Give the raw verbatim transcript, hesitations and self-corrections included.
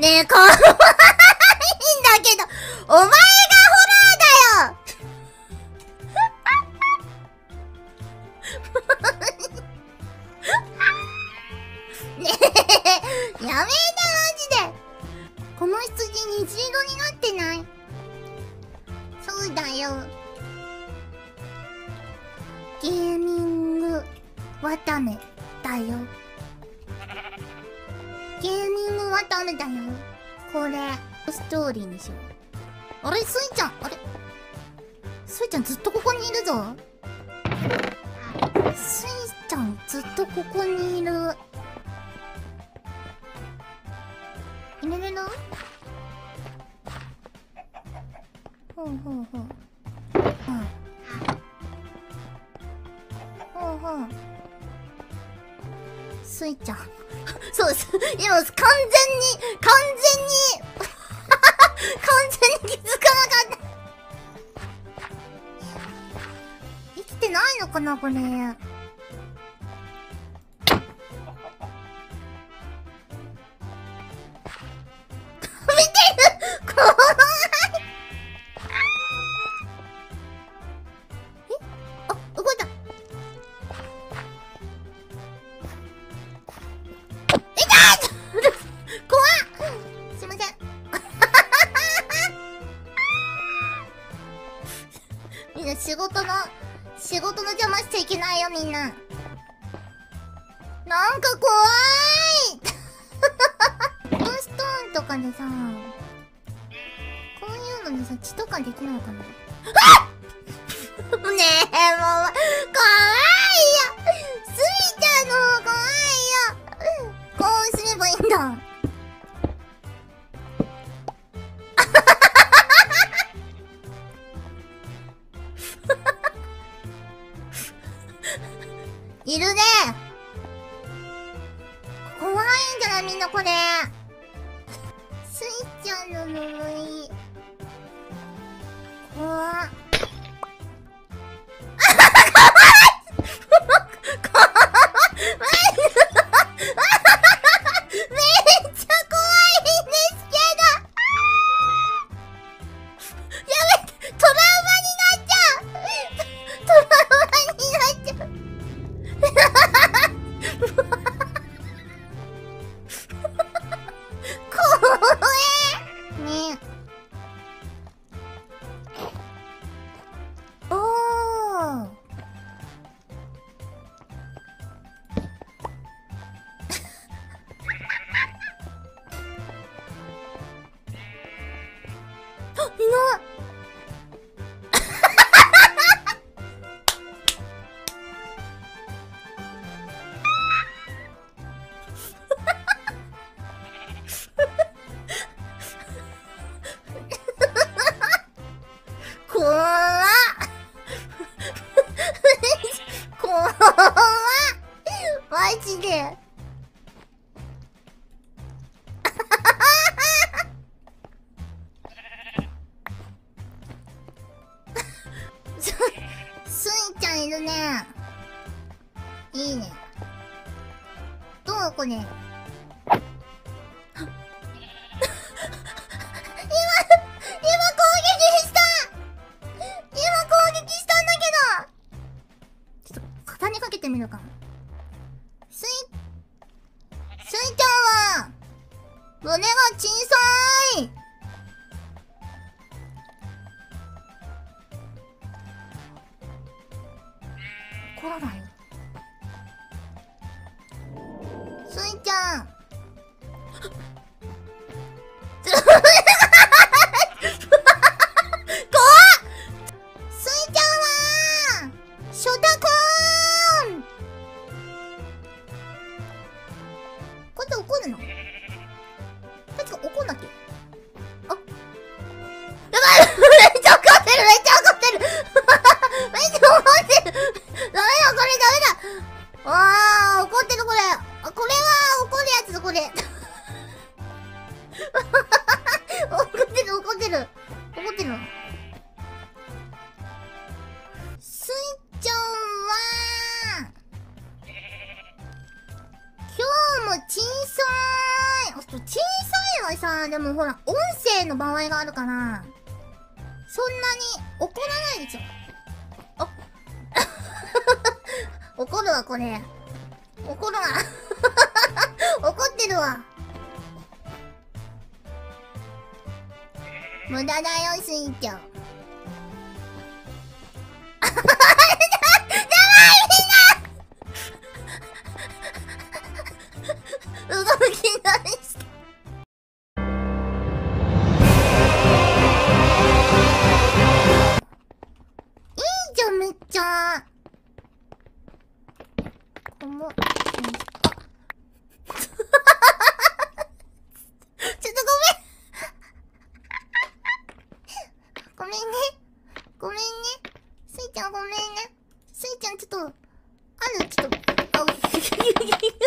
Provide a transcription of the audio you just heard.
ねえ、かわいいんだけど、お前がホラーだよねえ、やめな、マジで。この羊虹色になってない？そうだよ。ゲーミングわためだよ。ゲーミングわためだよ。これストーリーにしよう。あれ、スイちゃん、あれスイちゃんずっとここにいるぞ。スイちゃんずっとここにいる。入れるの？ほうほうほう。うん。ほうほう。スイちゃん。そうです。今、完全に、完全に完全に気づかなかった。生きてないのかな、これ。仕事の、仕事の邪魔しちゃいけないよ、みんな。なんか怖いストーンとかでさ、こういうのでさ、血とかできないかな。あっねえ、もう、怖いよ。スイちゃんの方怖いよ。こうすればいいんだ。いるね。怖いんじゃないみんなこれ。スイちゃんの呪い。怖っ。マジでスイちゃんいるね。いいね。どうこれ。今、今攻撃した今攻撃したんだけどちょっと肩にかけてみるか。スイ、スイちゃんは、胸が小さい。怒らない。スイちゃん。怒るの？確か怒んなきゃ。あ、やばいめっちゃ怒ってるめっちゃ怒ってるめっちゃ怒ってるダメだこれダメだあー怒ってるこれあこれは怒るやつだこれ怒ってる怒ってる怒ってるのスイちゃんは今日も小さい。小さいははさ、でもほら、音声の場合があるから、そんなに怒らないでしょ。あ怒るわ、これ。怒るわ。怒ってるわ。無駄だよ、スイちゃん。やばい、みんな動きないし。いいじゃん、めっちゃ。この、あちょっとごめん。ごめんね。ごめんね。スイちゃんごめんね。スイちゃんちょっと、ある、ちょっと、あ、